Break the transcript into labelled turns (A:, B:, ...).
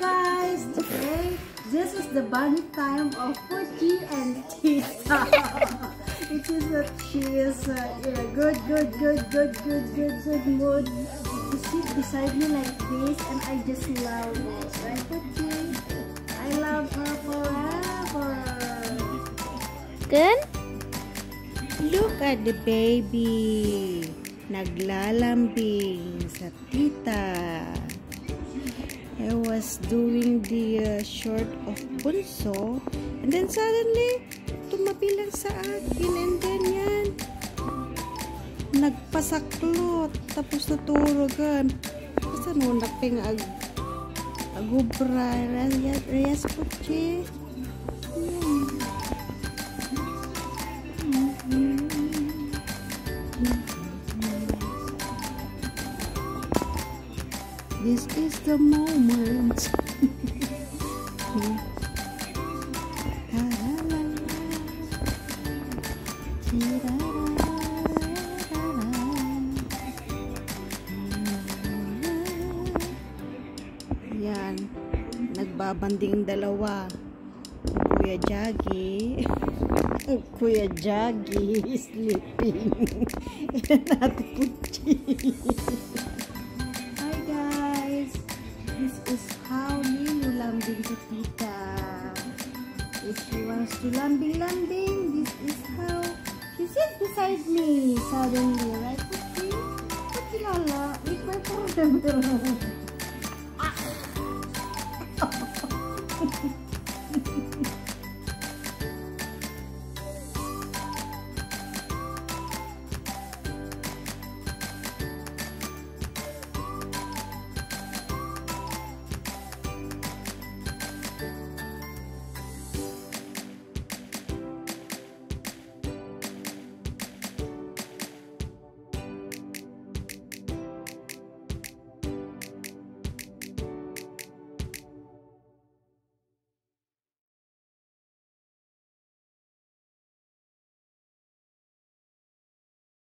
A: guys! Today, this is the bonding time of Poochie and Tita. It is that she is good mood. To sit beside me like this, and I just love it. Right, Poochie? I love her forever.
B: Good? Look at the baby. Naglalambing sa tita. I was doing the short of bunso, and then suddenly tumabi lang sa akin, and then yan nagpasaklot tapos naturugan kasi nung naping agubra reyes Poochie. This is the moment. Yan, nagbabanding dalawa. Kuya Jaggy. Kuya Jaggy is sleeping. Yan natin Poochie. This is how Nino lambing to Tita. If she wants to lambing, this is how she sits beside me suddenly, right, Poochie? Poochie Lala, it's my problem.